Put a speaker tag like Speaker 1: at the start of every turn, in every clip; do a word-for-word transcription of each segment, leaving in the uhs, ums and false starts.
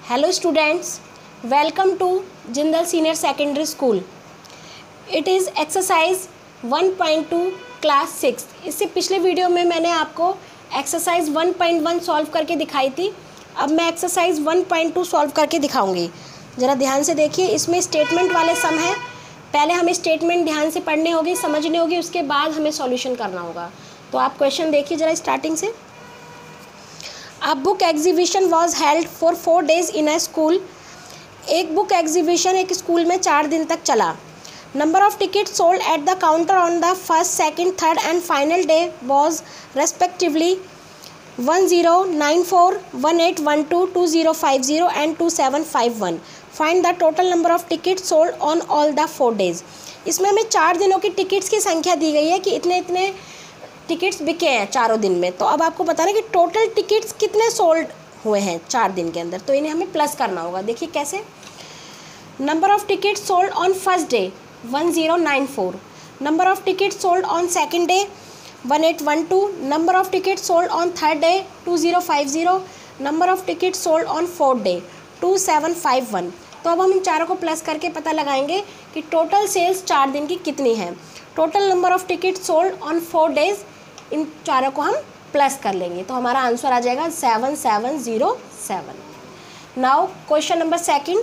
Speaker 1: Hello students, welcome to Jindal Senior Secondary School. It is exercise one point two class six. इससे पिछले video में मैंने आपको exercise one point one solve करके दिखाई थी. अब मैं exercise one point two solve करके दिखाऊंगी. ज़रा ध्यान से देखिए, इसमें स्टेटमेंट वाले सम हैं. पहले हमें स्टेटमेंट ध्यान से पढ़नी होगी, समझनी होगी, उसके बाद हमें सॉल्यूशन करना होगा. तो आप क्वेश्चन देखिए ज़रा स्टार्टिंग से. A book exhibition was held for four days in a school. एक बुक एग्जीबिशन एक स्कूल में चार दिन तक चला. Number of ticket sold at the counter on the first, second, third and final day was respectively one zero nine four, one eight one two, two zero five zero and two seven five one. Find the total number of ticket sold on all the four days. इसमें हमें चार दिनों की tickets की संख्या दी गई है कि इतने इतने टिकट्स बिके हैं चारों दिन में. तो अब आपको बताना कि टोटल टिकट्स कितने सोल्ड हुए हैं चार दिन के अंदर. तो इन्हें हमें प्लस करना होगा. देखिए कैसे. Number of tickets sold on first day one zero nine four. Number of tickets sold on second day one eight one two. Number of tickets sold on third day two zero five zero. Number of tickets sold on fourth day two seven five one. तो अब हम इन चारों को plus करके पता लगाएंगे कि total sales चार दिन की कितनी है. Total number of ticket sold on four days, इन चारों को हम प्लस कर लेंगे तो हमारा आंसर आ जाएगा seven seven zero seven. Now question number second.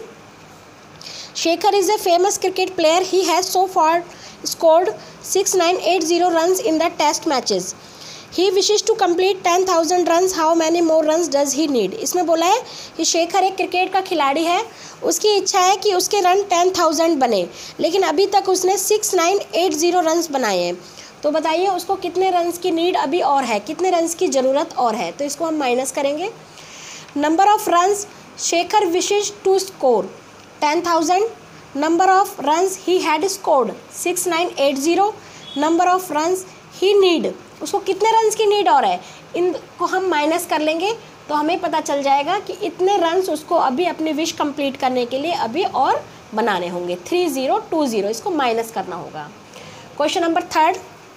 Speaker 1: Shekhar is a famous cricket player. He has so far scored six nine eight zero runs in the test matches. He wishes to complete ten thousand runs. How many more runs does he need. इसमें बोला है कि शेखर एक cricket का खिलाड़ी है. उसकी इच्छा है कि उसके रन टेन थाउजेंड बने, लेकिन अभी तक उसने six nine eight zero runs बनाए हैं. तो बताइए उसको कितने रन्स की नीड अभी और है, कितने रन्स की ज़रूरत और है. तो इसको हम माइनस करेंगे. Number of runs Shekhar wishes to score ten thousand. Number of runs he had scored six nine eight zero. Number of runs he need, उसको कितने रन्स की नीड और है, इनको हम माइनस कर लेंगे तो हमें पता चल जाएगा कि इतने रन्स उसको अभी अपनी विश कंप्लीट करने के लिए अभी और बनाने होंगे. थ्री ज़ीरो टू ज़ीरो, इसको माइनस करना होगा. Question number third.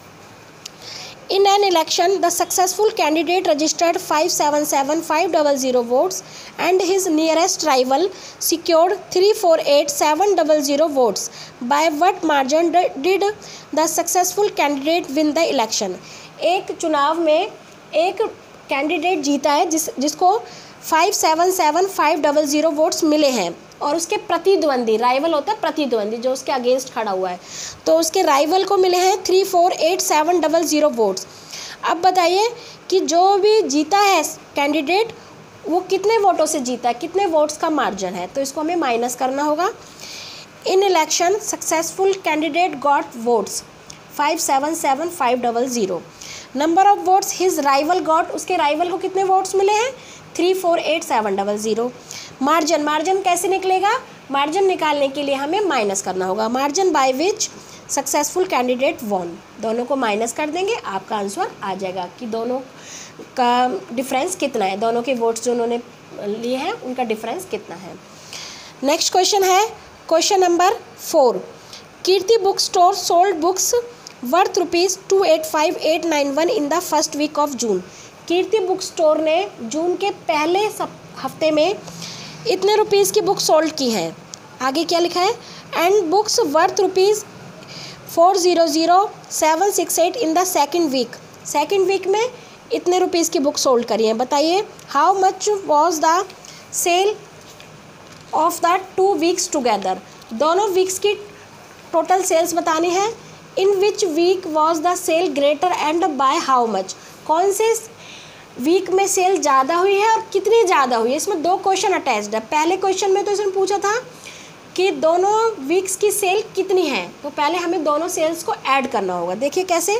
Speaker 1: In an election, the successful candidate registered five seven seven five zero zero votes and his nearest rival secured three four eight seven zero zero votes. By what margin did the successful candidate win the election? एक चुनाव में एक candidate जीता है जिस जिसको five seven seven five double zero votes मिले हैं और उसके प्रतिद्वंदी, राइवल होता है प्रतिद्वंदी जो उसके अगेंस्ट खड़ा हुआ है, तो उसके राइवल को मिले हैं three four eight seven double zero votes. अब बताइए कि जो भी जीता है कैंडिडेट वो कितने वोटों से जीता है, कितने वोट्स का मार्जिन है. तो इसको हमें माइनस करना होगा. In election successful candidate got votes five seven seven five double zero. Number of votes his rival got, उसके राइवल को कितने वोट्स मिले हैं, three four eight seven double zero. Margin, margin कैसे निकलेगा, मार्जिन निकालने के लिए हमें माइनस करना होगा. Margin by which successful candidate won, दोनों को माइनस कर देंगे, आपका आंसर आ जाएगा कि दोनों का डिफरेंस कितना है, दोनों के वोट्स जो उन्होंने लिए हैं उनका डिफरेंस कितना है. नेक्स्ट क्वेश्चन है question number four. Kirti book store sold books worth rupees two eight five eight nine one in the first week of June. Kirti book store ने जून के पहले हफ्ते में इतने रुपीज़ की बुक सोल्ड की हैं. आगे क्या लिखा है, and books worth rupees four zero zero seven six eight in the second week. Second week में इतने रुपीज़ की बुक सोल्ड करी हैं. बताइए how much was the sale of the two weeks together. दोनों वीक्स की टोटल सेल्स बतानी है. In which week was the sale greater and by how much. कौन से वीक में सेल ज़्यादा हुई है और कितनी ज़्यादा हुई है. इसमें दो क्वेश्चन अटैच्ड है. पहले क्वेश्चन में तो इसने पूछा था कि दोनों वीक्स की सेल कितनी है, तो पहले हमें दोनों सेल्स को ऐड करना होगा. देखिए कैसे.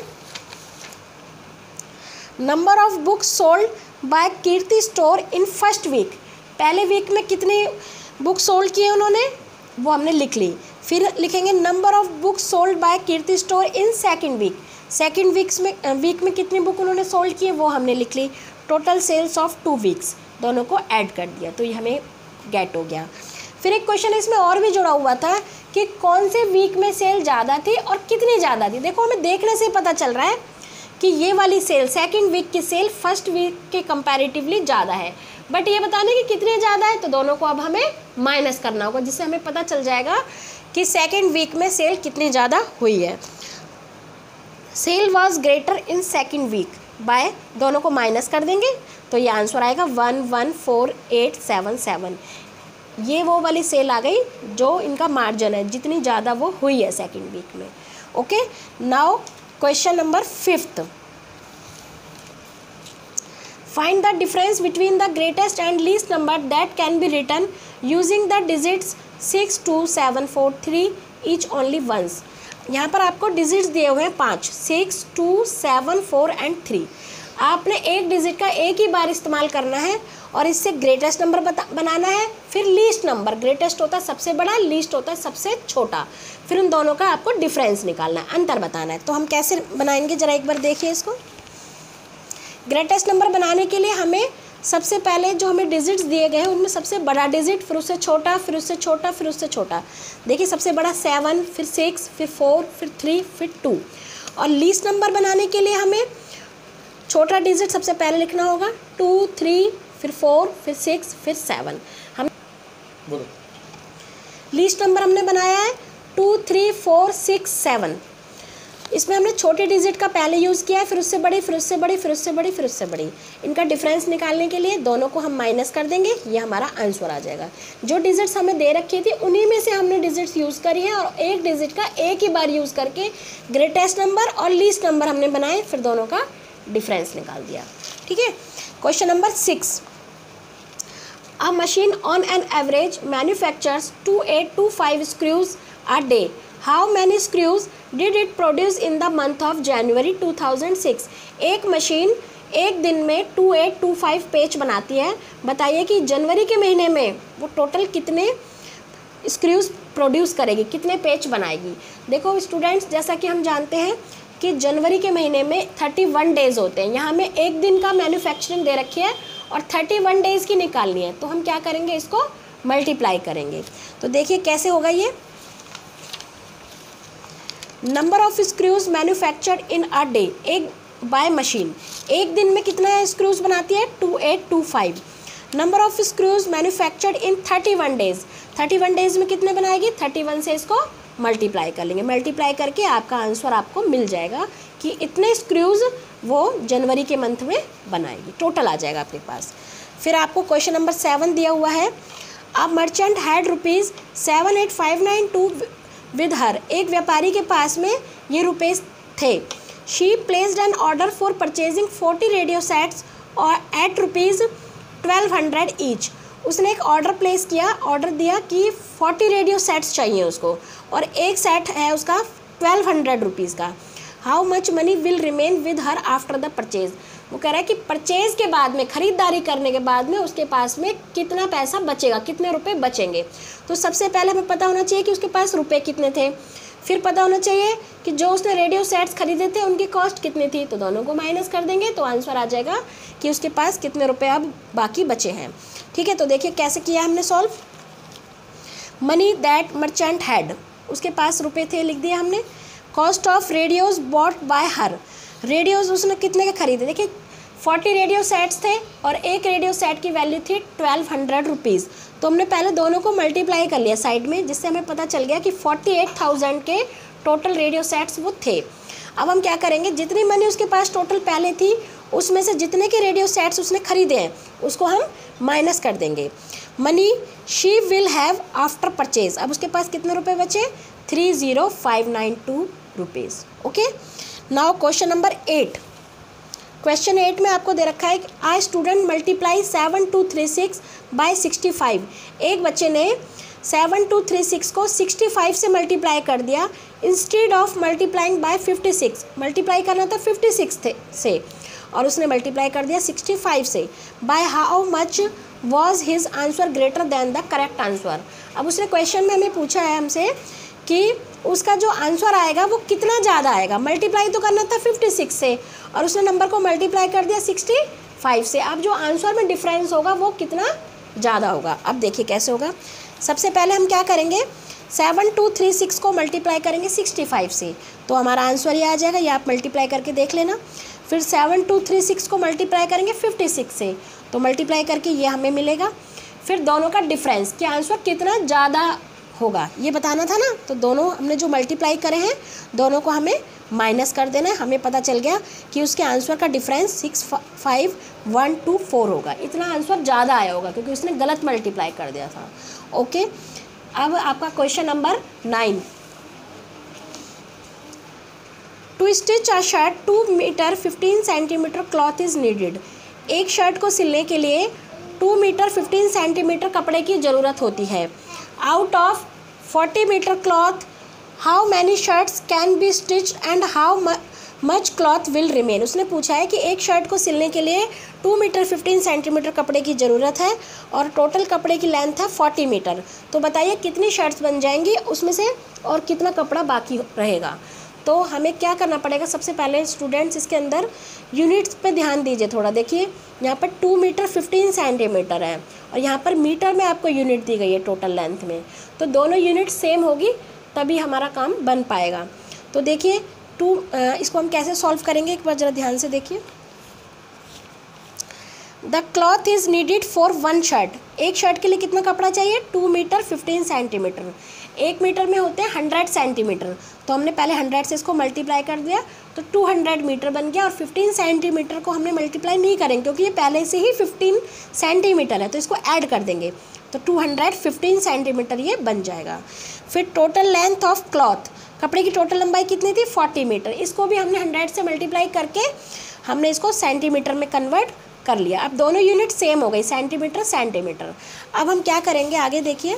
Speaker 1: Number of books sold by Kirti store in first week. पहले वीक में कितनी बुक सोल्ड की है उन्होंने, वो हमने लिख ली. फिर लिखेंगे number of books sold by Kirti store in second week. Second weeks में वीक में कितनी बुक उन्होंने सोल्ड की है वो हमने लिख ली. Total sales of two weeks, दोनों को ऐड कर दिया तो ये हमें गेट हो गया. फिर एक क्वेश्चन इसमें और भी जुड़ा हुआ था कि कौन से वीक में सेल ज़्यादा थी और कितनी ज़्यादा थी. देखो हमें देखने से पता चल रहा है कि ये वाली सेल सेकेंड वीक की सेल फर्स्ट वीक के कंपैरेटिवली ज़्यादा है. बट ये बताने कि कितने ज़्यादा है, तो दोनों को अब हमें माइनस करना होगा, जिससे हमें पता चल जाएगा कि सेकेंड वीक में सेल कितनी ज़्यादा हुई है। Sale was greater in second week by, दोनों को माइनस कर देंगे तो ये आंसर आएगा one one four eight seven seven. ये वो वाली सेल आ गई जो इनका मार्जिन है, जितनी ज़्यादा वो हुई है सेकेंड वीक में। Okay, now question number fifth, find the difference between the greatest and least number that can be written using the digits six two seven four three each only once. यहाँ पर आपको digits दिए हुए हैं पाँच, six two seven four and three. आपने एक digit का एक ही बार इस्तेमाल करना है और इससे ग्रेटेस्ट नंबर बनाना है, फिर लीस्ट नंबर, ग्रेटेस्ट होता है सबसे बड़ा, लीस्ट होता है सबसे छोटा, फिर उन दोनों का आपको डिफरेंस निकालना है, अंतर बताना है। तो हम कैसे बनाएंगे जरा एक बार देखिए इसको। ग्रेटेस्ट नंबर बनाने के लिए हमें सबसे पहले जो हमें डिजिट्स दिए गए हैं उनमें सबसे बड़ा डिजिट, फिर उससे छोटा, फिर उससे छोटा, फिर उससे छोटा। देखिए सबसे बड़ा सेवन, फिर सिक्स, फिर फोर, फिर थ्री, फिर टू। और लीस्ट नंबर बनाने के लिए हमें छोटा डिजिट सबसे पहले लिखना होगा, टू, थ्री, फिर फोर, फिर सिक्स, फिर सेवन। हम बोलो लीस्ट नंबर हमने बनाया है two, three, four, six, seven. इसमें हमने छोटे डिजिट का पहले यूज़ किया है, फिर उससे बड़ी, फिर उससे बड़ी, फिर उससे बड़ी, फिर उससे बड़ी। इनका डिफरेंस निकालने के लिए दोनों को हम माइनस कर देंगे, ये हमारा आंसर आ जाएगा। जो डिजिट्स हमें दे रखी थी उन्हीं में से हमने डिजिट्स यूज़ करी है और एक डिजिट का एक ही बार यूज़ करके ग्रेटेस्ट नंबर और लीस्ट नंबर हमने बनाए, फिर दोनों का डिफरेंस निकाल दिया। ठीक है, question number six, a machine on an average manufactures two eight two five screws a day. How many screws did it produce in the month of January two thousand six. एक machine एक दिन में to eight two five पेच बनाती है, बताइए कि जनवरी के महीने में वो टोटल कितने स्क्रूज प्रोड्यूस करेगी, कितने पेच बनाएगी। देखो स्टूडेंट्स, जैसा कि हम जानते हैं कि जनवरी के महीने में थर्टी वन डेज़ होते हैं, यहाँ हमें एक दिन का मैन्युफैक्चरिंग दे रखी है और थर्टी वन डेज़ की निकालनी है, तो हम क्या करेंगे, इसको मल्टीप्लाई करेंगे। तो देखिए कैसे होगा ये, number of screws manufactured in a day, एक बाय मशीन एक दिन में कितना स्क्रूज बनाती है, two eight two five. Number of screws manufactured in thirty one days, thirty one days में कितने बनाएगी, थर्टी वन से इसको मल्टीप्लाई कर लेंगे, मल्टीप्लाई करके आपका आंसर आपको मिल जाएगा कि इतने स्क्रूज वो जनवरी के मंथ में बनाएगी, टोटल आ जाएगा आपके पास। फिर आपको क्वेश्चन नंबर सेवन दिया हुआ है, a merchant had rupees seven eight five nine two with her. एक व्यापारी के पास में ये रुपये थे। She placed an order for purchasing forty radio sets और at rupees twelve hundred each. उसने एक ऑर्डर प्लेस किया, ऑर्डर दिया कि फोर्टी रेडियो सेट्स चाहिए उसको और एक सेट है उसका ट्वेल्व हंड्रेड रुपीज़ का। How much money will remain with her after the purchase. वो कह रहा है कि परचेज के बाद में, ख़रीदारी करने के बाद में उसके पास में कितना पैसा बचेगा, कितने रुपए बचेंगे। तो सबसे पहले हमें पता होना चाहिए कि उसके पास रुपए कितने थे, फिर पता होना चाहिए कि जो उसने रेडियो सेट्स खरीदे थे उनकी कॉस्ट कितनी थी, तो दोनों को माइनस कर देंगे तो आंसर आ जाएगा कि उसके पास कितने रुपए अब बाकी बचे हैं। ठीक है, तो देखिए कैसे किया हमने solve. Money that merchant had, उसके पास रुपए थे, लिख दिया हमने। Cost of radios bought by her, radios उसने कितने के खरीदे, देखिए फोर्टी रेडियो सेट्स थे और एक रेडियो सेट की वैल्यू थी ट्वेल्व हंड्रेड रुपीज़। तो हमने पहले दोनों को मल्टीप्लाई कर लिया साइड में, जिससे हमें पता चल गया कि फोर्टी एट थाउजेंड के टोटल रेडियो सेट्स वो थे। अब हम क्या करेंगे, जितनी मनी उसके पास टोटल पहले थी उसमें से जितने के रेडियो सेट्स उसने खरीदे हैं उसको हम माइनस कर देंगे। Money she will have after purchase, अब उसके पास कितने रुपए बचे, three zero five nine two rupees. Okay, now question number eight. Question eight में आपको दे रखा है कि a student multiply seven two three six by sixty five. एक बच्चे ने सेवन टू थ्री सिक्स को सिक्सटी फाइव से मल्टीप्लाई कर दिया instead of multiplying by fifty six. Multiply करना था फिफ्टी सिक्स थे से और उसने मल्टीप्लाई कर दिया सिक्सटी फाइव से। By how much was his answer greater than the correct answer. अब उसने क्वेश्चन में हमें पूछा है हमसे कि उसका जो आंसर आएगा वो कितना ज़्यादा आएगा। मल्टीप्लाई तो करना था फिफ्टी सिक्स से और उसने नंबर को मल्टीप्लाई कर दिया सिक्सटी फाइव से। अब जो आंसर में डिफरेंस होगा वो कितना ज़्यादा होगा। अब देखिए कैसे होगा। सबसे पहले हम क्या करेंगे, सेवन टू थ्री सिक्स को मल्टीप्लाई करेंगे सिक्सटी फाइव से तो हमारा आंसर ये आ जाएगा, ये आप मल्टीप्लाई करके देख लेना। फिर सेवन टू थ्री सिक्स को मल्टीप्लाई करेंगे फिफ्टी सिक्स से तो मल्टीप्लाई करके ये हमें मिलेगा। फिर दोनों का डिफरेंस कि आंसर कितना ज़्यादा होगा ये बताना था ना, तो दोनों हमने जो मल्टीप्लाई करे हैं दोनों को हमें माइनस कर देना है। हमें पता चल गया कि उसके आंसर का difference six five one two four होगा। इतना आंसर ज़्यादा आया होगा क्योंकि उसने गलत मल्टीप्लाई कर दिया था। ओके, अब आपका question number nine. To stitch a shirt two metre fifteen centimetre cloth is needed. एक शर्ट को सिलने के लिए टू मीटर फिफ्टीन सेंटीमीटर कपड़े की ज़रूरत होती है। Out of forty metre cloth how many shirts can be stitched and how much cloth will remain. उसने पूछा है कि एक शर्ट को सिलने के लिए टू मीटर फिफ्टीन सेंटीमीटर कपड़े की ज़रूरत है और टोटल कपड़े की लेंथ है फोर्टी मीटर। तो बताइए कितनी शर्ट्स बन जाएंगी उसमें से और कितना कपड़ा बाकी रहेगा। तो हमें क्या करना पड़ेगा, सबसे पहले स्टूडेंट्स इसके अंदर यूनिट्स पे ध्यान दीजिए थोड़ा। देखिए यहाँ पर टू मीटर फिफ्टीन सेंटीमीटर है और यहाँ पर मीटर में आपको यूनिट दी गई है टोटल लेंथ में, तो दोनों यूनिट सेम होगी तभी हमारा काम बन पाएगा। तो देखिए टू इसको हम कैसे सॉल्व करेंगे एक बार ज़रा ध्यान से देखिए। The cloth is needed for one shirt. एक शर्ट के लिए कितना कपड़ा चाहिए, टू मीटर फिफ्टीन सेंटीमीटर। एक मीटर में होते हैं हंड्रेड सेंटीमीटर, तो हमने पहले हंड्रेड से इसको मल्टीप्लाई कर दिया तो टू हंड्रेड मीटर बन गया। और फिफ्टीन सेंटीमीटर को हमने मल्टीप्लाई नहीं करेंगे क्योंकि ये पहले से ही फिफ्टीन सेंटीमीटर है, तो इसको ऐड कर देंगे तो टू हंड्रेड फिफ्टीन सेंटीमीटर ये बन जाएगा। फिर टोटल लेंथ ऑफ क्लॉथ, कपड़े की टोटल लंबाई कितनी थी, फोर्टी मीटर। इसको भी हमने हंड्रेड से मल्टीप्लाई करके हमने इसको सेंटीमीटर में कन्वर्ट कर लिया। अब दोनों यूनिट सेम हो गई, सेंटीमीटर सेंटीमीटर। अब हम क्या करेंगे आगे देखिए।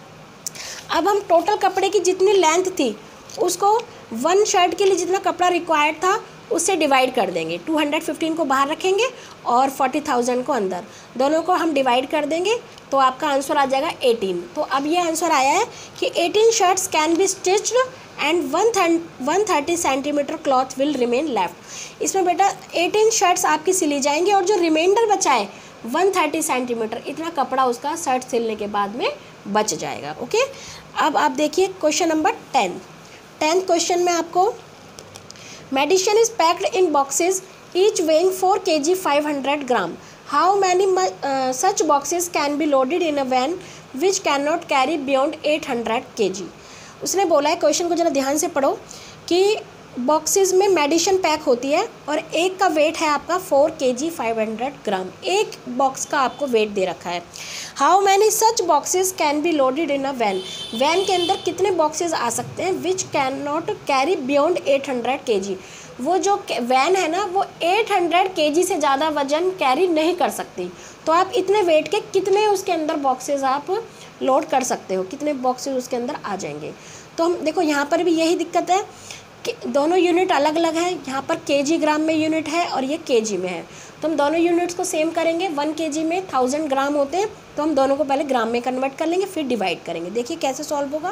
Speaker 1: अब हम टोटल कपड़े की जितनी लेंथ थी उसको वन शर्ट के लिए जितना कपड़ा रिक्वायर्ड था उससे डिवाइड कर देंगे। टू हंड्रेड फिफ्टीन को बाहर रखेंगे और फोर्टी थाउजेंड को अंदर, दोनों को हम डिवाइड कर देंगे तो आपका आंसर आ जाएगा एटीन। तो अब ये आंसर आया है कि eighteen shirts can be stitched and one thirty centimetre cloth will remain left. इसमें बेटा एटीन शर्ट्स आपकी सिली जाएंगी और जो रिमाइंडर बचा है वन थर्टी सेंटीमीटर इतना कपड़ा उसका शर्ट सिलने के बाद में बच जाएगा। ओके, अब आप देखिए question number ten. Tenth question में आपको medicine is packed in boxes each weighing four K G five hundred gram. How many such boxes can be loaded in a van which can not carry beyond eight hundred K G. उसने बोला है, question को ज़रा ध्यान से पढ़ो, कि boxes में मेडिसिन पैक होती है और एक का वेट है आपका four K G five hundred ग्राम। एक बॉक्स का आपको वेट दे रखा है। How many such boxes can be loaded in a van. Van के अंदर कितने बॉक्सेस आ सकते हैं which can not carry beyond eight hundred K G. वो जो वैन है ना वो एट हंड्रेड के जी से ज़्यादा वजन कैरी नहीं कर सकती। तो आप इतने वेट के कितने उसके अंदर बॉक्सेस आप लोड कर सकते हो, कितने बॉक्सेस उसके अंदर आ जाएंगे। तो हम देखो यहाँ पर भी यही दिक्कत है कि दोनों यूनिट अलग अलग है। यहाँ पर केजी ग्राम में यूनिट है और ये केजी में है, तो हम दोनों यूनिट्स को सेम करेंगे। वन केजी में थाउजेंड ग्राम होते हैं, तो हम दोनों को पहले ग्राम में कन्वर्ट कर लेंगे फिर डिवाइड करेंगे। देखिए कैसे सॉल्व होगा।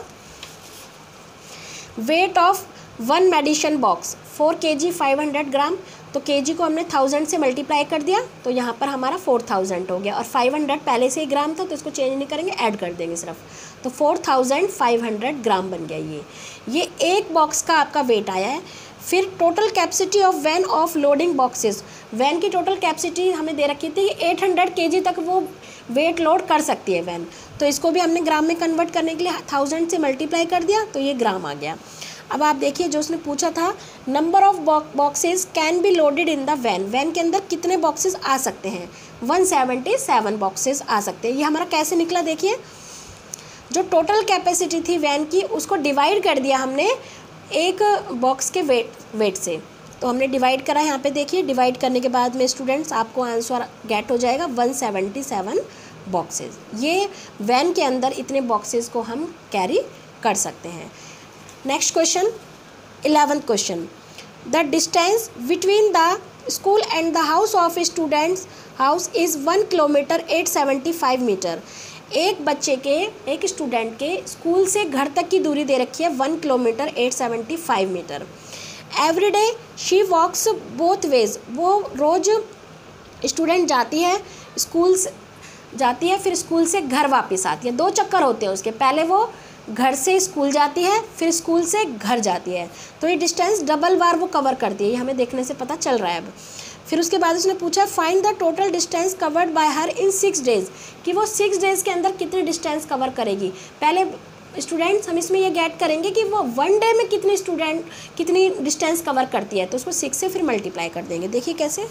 Speaker 1: Weight of one medicine box four K G five hundred ग्राम, तो केजी को हमने थाउजेंड से मल्टीप्लाई कर दिया तो यहाँ पर हमारा फोर थाउजेंड हो गया और फाइव हंड्रेड पहले से ही ग्राम था तो इसको चेंज नहीं करेंगे, ऐड कर देंगे सिर्फ, तो four thousand five hundred gram बन गया। ये ये एक बॉक्स का आपका वेट आया है। फिर total capacity of van of loading boxes, van की टोटल कैपेसिटी हमें दे रखी थी एट हंड्रेड केजी तक वो वेट लोड कर सकती है वैन, तो इसको भी हमने ग्राम में कन्वर्ट करने के लिए थाउजेंड से मल्टीप्लाई कर दिया तो ये ग्राम आ गया। अब आप देखिए जो उसने पूछा था, number of boxes can be loaded in the van, van के अंदर कितने बॉक्सेस आ सकते हैं, वन सेवेंटी सेवन बॉक्सेस आ सकते हैं। ये हमारा कैसे निकला, देखिए जो टोटल कैपेसिटी थी वैन की उसको डिवाइड कर दिया हमने एक बॉक्स के वेट वेट से, तो हमने डिवाइड करा। यहाँ पे देखिए डिवाइड करने के बाद में स्टूडेंट्स आपको आंसर गेट हो जाएगा वन सेवेंटी सेवन बॉक्सेस। ये वैन के अंदर इतने बॉक्सेस को हम कैरी कर सकते हैं। Next question, eleventh question, the distance between the school and the house of students house is one kilometre eight seventy five metre. एक बच्चे के एक स्टूडेंट के स्कूल से घर तक की दूरी दे रखी है one kilometre eight seventy five metre. Every day she walks both ways, वो रोज़ स्टूडेंट जाती है स्कूल से जाती है फिर स्कूल से घर वापस आती है। दो चक्कर होते हैं उसके, पहले वो घर से स्कूल जाती है फिर स्कूल से घर जाती है, तो ये डिस्टेंस डबल बार वो कवर करती है, ये हमें देखने से पता चल रहा है अब। फिर उसके बाद उसने पूछा find the total distance covered by her in six days, कि वो सिक्स डेज के अंदर कितनी डिस्टेंस कवर करेगी। पहले स्टूडेंट्स हम इसमें ये गेट करेंगे कि वो वन डे में कितनी स्टूडेंट कितनी डिस्टेंस कवर करती है, तो उसको सिक्स से फिर मल्टीप्लाई कर देंगे। देखिए कैसे,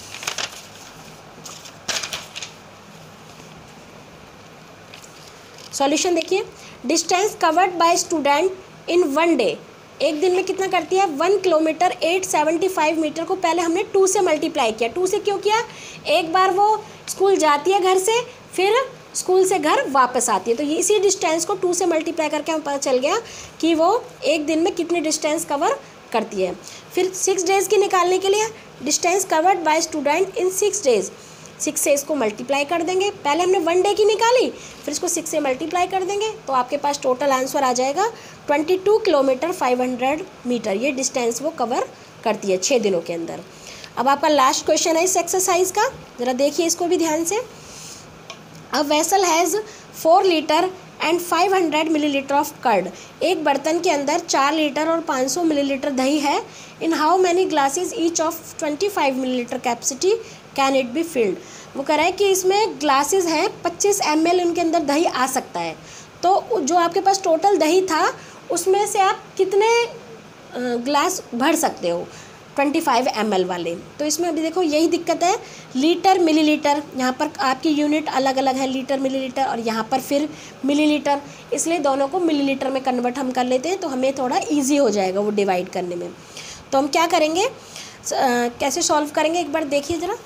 Speaker 1: सॉल्यूशन देखिए, distance covered by student in one day, एक दिन में कितना करती है, one kilometre eight seventy five metre को पहले हमने टू से मल्टीप्लाई किया। टू से क्यों किया, एक बार वो स्कूल जाती है घर से, फिर स्कूल से घर वापस आती है, तो ये इसी डिस्टेंस को टू से मल्टीप्लाई करके हमें पता चल गया कि वो एक दिन में कितनी डिस्टेंस कवर करती है। फिर सिक्स डेज़ की निकालने के लिए distance covered by student in six days, six से इसको मल्टीप्लाई कर देंगे। पहले हमने वन डे की निकाली, फिर इसको सिक्स से मल्टीप्लाई कर देंगे, तो आपके पास टोटल आंसर आ जाएगा twenty two kilometre five hundred metre. ये डिस्टेंस वो कवर करती है छः दिनों के अंदर। अब आपका लास्ट क्वेश्चन है इस एक्सरसाइज का, ज़रा देखिए इसको भी ध्यान से। A vessel has four litre and five hundred millilitre of curd, एक बर्तन के अंदर चार लीटर और पाँच सौ मिलीलीटर दही है। In how many glasses each of twenty five millilitre capacity can it be filled. वो कह रहा है कि इसमें ग्लासेस हैं पच्चीस एम एल उनके अंदर दही आ सकता है, तो जो आपके पास टोटल दही था उसमें से आप कितने ग्लास भर सकते हो, पच्चीस एम एल वाले। तो इसमें अभी देखो यही दिक्कत है, लीटर मिलीलीटर, यहाँ पर आपकी यूनिट अलग अलग है, लीटर मिलीलीटर, और यहाँ पर फिर मिलीलीटर, इसलिए दोनों को मिलीलीटर में कन्वर्ट हम कर लेते हैं, तो हमें थोड़ा इजी हो जाएगा वो डिवाइड करने में। तो हम क्या करेंगे, आ, कैसे सॉल्व करेंगे एक बार देखिए ज़रा।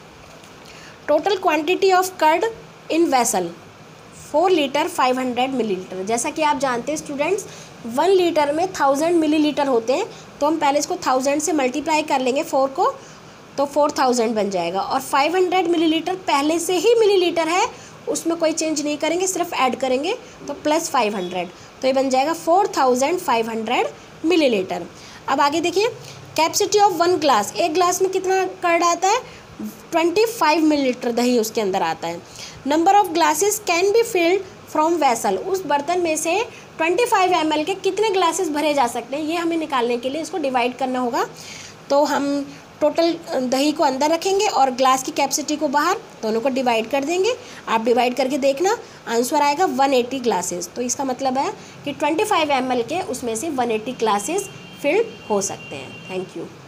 Speaker 1: Total quantity of curd in vessel four litre five hundred millilitre. जैसा कि आप जानते हैं स्टूडेंट्स, वन लीटर में थाउजेंड मिलीलीटर होते हैं, तो हम पहले इसको थाउजेंड से मल्टीप्लाई कर लेंगे फोर को, तो फोर थाउजेंड बन जाएगा। और फाइव हंड्रेड मिलीलीटर पहले से ही मिलीलीटर है, उसमें कोई चेंज नहीं करेंगे, सिर्फ ऐड करेंगे, तो प्लस फाइव हंड्रेड, तो ये बन जाएगा four thousand five hundred millilitre. अब आगे देखिए, कैपेसिटी ऑफ वन ग्लास, एक ग्लास में कितना कर्ड आता है, ट्वेंटी फाइव मिलीलीटर दही उसके अंदर आता है। Number of glasses can be filled from vessel, उस बर्तन में से पच्चीस एम एल के कितने ग्लासेस भरे जा सकते हैं, ये हमें निकालने के लिए इसको डिवाइड करना होगा। तो हम टोटल दही को अंदर रखेंगे और ग्लास की कैपेसिटी को बाहर, दोनों को डिवाइड कर देंगे। आप डिवाइड करके देखना, आंसर आएगा वन एटी ग्लासेस। तो इसका मतलब है कि पच्चीस एम एल के उसमें से वन एटी ग्लासेस फिल्ड हो सकते हैं। Thank you.